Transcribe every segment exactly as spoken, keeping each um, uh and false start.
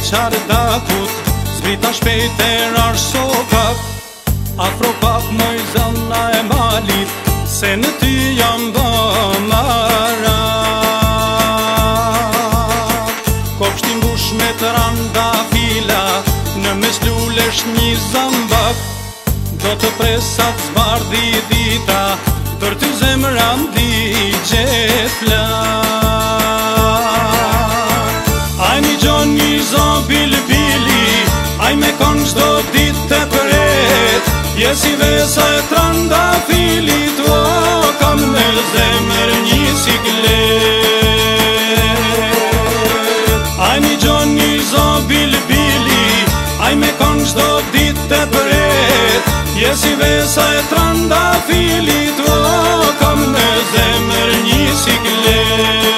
qardakut, zbrita shpejt e rash sokak. Afro pak moj zona e malit, se në ty jam bëmarat. Kopshti mbush me të randa fila, në mes lulesh një zambak. Do të presat zbardhi dita, për ty zemra ndigjet flak. Aj një gjon një zon bilbili, aj me kon qdo dit të përet. Je si vesa e tranda filit, o kam në zemër një siklet. Aj një gjon një zon bilbili, aj me kon qdo dit të përet. Je si vesa e tranda filit, o kam në zemër një siklet.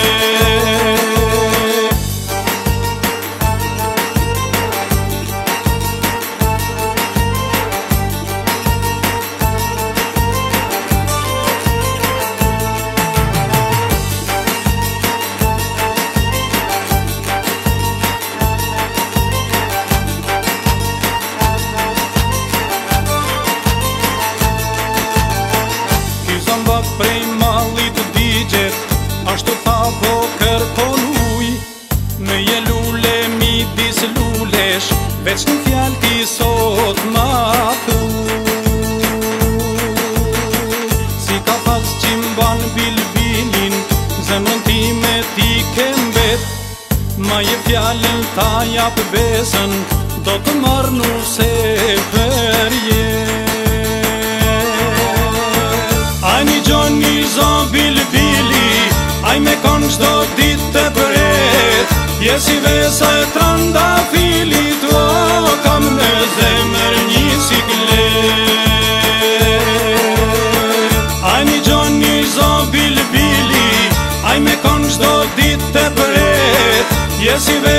Prej malit digjet, ashtu tha po kërkon uj. Në je lule midis lulesh, veç në fjall ti sot ma thuj. Si ka pas qimban bilbilin, zemën ti me ti ke mbet. Ma je fjallën ta jap besën, do të marrë nuse për jet. Aj një gjon një zon bilbili, aj me kon qdo dit të përet. Je si vesa e tranda filit, o kam në zemër një siklet. Aj një gjon një zon bilbili, aj me kon qdo dit të përet. Je si